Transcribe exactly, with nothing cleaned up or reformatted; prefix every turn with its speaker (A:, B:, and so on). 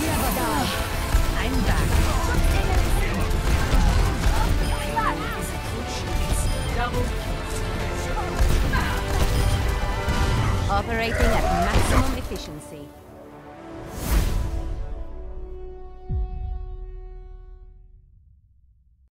A: never die. I'm back. Operating at maximum efficiency.